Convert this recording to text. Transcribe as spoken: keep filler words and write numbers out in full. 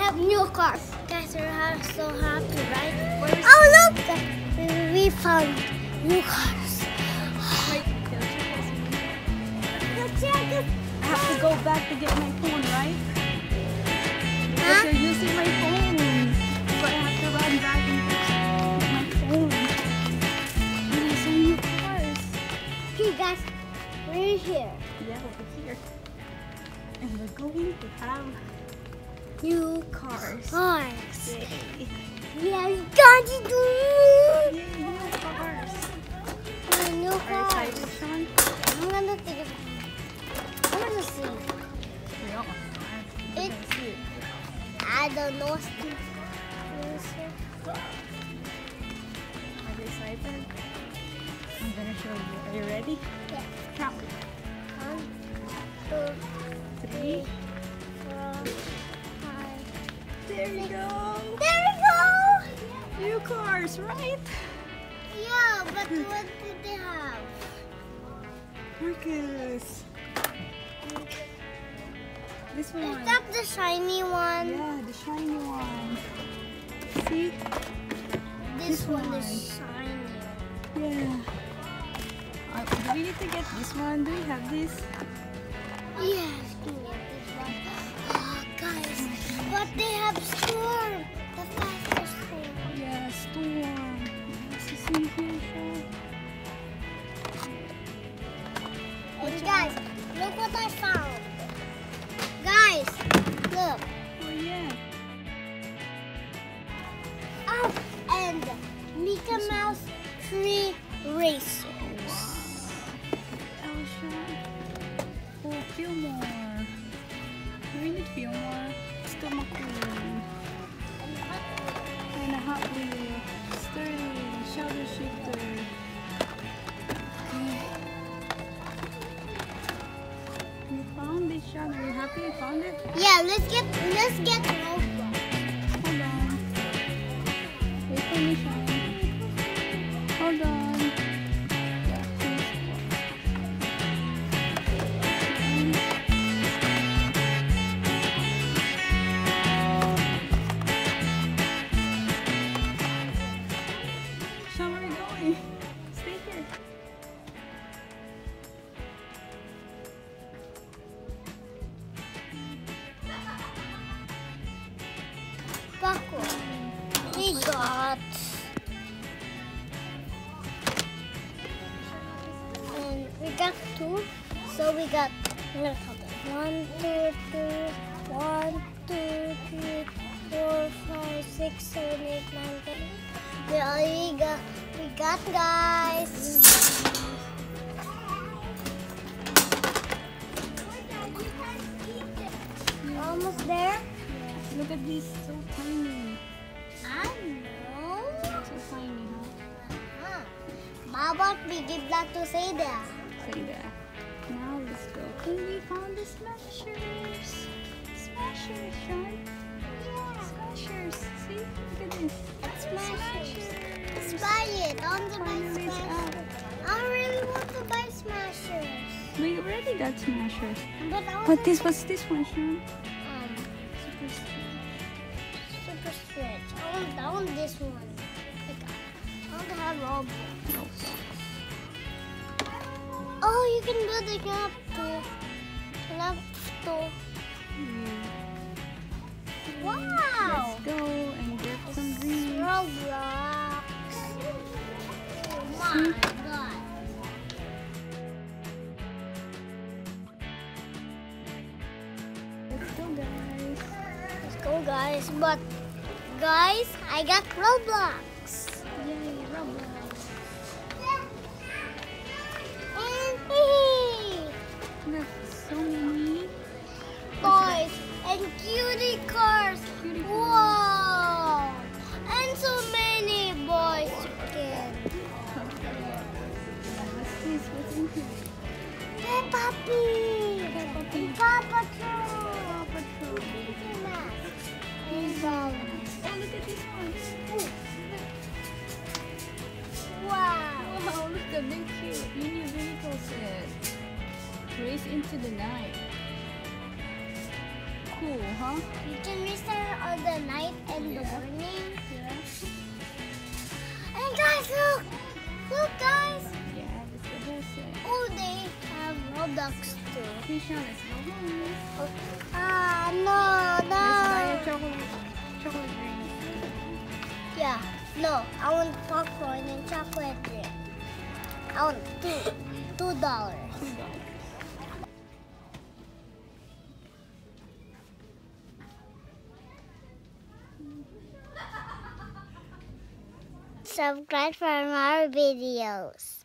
have new cars. Guys, we're so happy, right? Where's oh, look! We found new cars. Wait, Let's check it. I have to go back to get my phone, right? Because Huh? you're using my phone. So I have to run back and get my phone. And I saw new cars. Okay, guys, we're here. Yeah, over here. And we're going to have New cars. cars. Yay. Yeah, we got it. Yay, new cars. New Are you cars. excited, Sean? I'm gonna take it. I'm gonna see. Yeah. It. I don't know. Are you excited? I'm gonna show you. Are you ready? Yeah. Count. One, two, Three. four, five. There you go. There we go. New cars, right? Yeah, but what did they have? Marcus. This one. Is that the shiny one? Yeah, the shiny one. See? This, This one, one. is shiny. Yeah. Uh, do we need to get this one? Do we have this? Yes, we need this one. Oh, guys, but they have Storm, the fastest thing. Yeah, storm. This is in here, Sean. And guys, look what I found. Guys, look. Oh yeah. Oh, and Mickey Mouse Tree Racer. Oh, Sean. Oh, Fillmore. Do we need Fillmore? Still McQueen. And a Hot Wheel. Sterling. Shoulder shifter. You found it, Sean. Are you happy you found it? Yeah, let's get let's get Roblox. Hold on. Wait for me, Sean. Hold on. Yeah, please. Sean, where are you going? Stay here. Paco. We got and we got two. So we got I'm gonna count it. One, two, three, one, two, three, four, five, six, seven, eight, nine, ten. We already got we got guys. Almost there. Look at this, so tiny. I know. So tiny, huh? How about we give that to Seda? Say that. Now let's go. And we found the Smashers. Smashers, Sean. Smashers. See? Look at this. Smashers. Let's buy it. I want to buy Finally it's Smashers. out. I really want to buy Smashers. We already got Smashers. But I want But to this, what's this one, Sean? um super super stretch. I want I want this one. Like, I want to have Roblox. Oh, you can build a map too. Map too. Wow. Let's go and get some green. Roblox. Oh my god. Let's go, guys. Let's go, guys. But, guys, I got Roblox. Yay, Roblox. And hey, Look, so many. boys and cutie cars. Cutie cars. Wow. And so many boys again. What's this? What's in here? Peppa Pig. Peppa Pig. Paw Patrol. Paw Patrol. Mickey Mouse. And um, Oh, look at this one. wow. Wow, look at big cute mini vehicle set. Race into the night. cool, huh? You can restart on the night and Yeah. the morning. Yeah. And guys, look! Look, guys! Yeah, that's the whole set. Oh, they have Robux too. Keyshawn, let's go home. Oh, ah, no, Let's buy a no. chocolate, chocolate drink. Yeah, no. I want popcorn and chocolate drink. I want two, two dollars. Two dollars. Subscribe for more videos.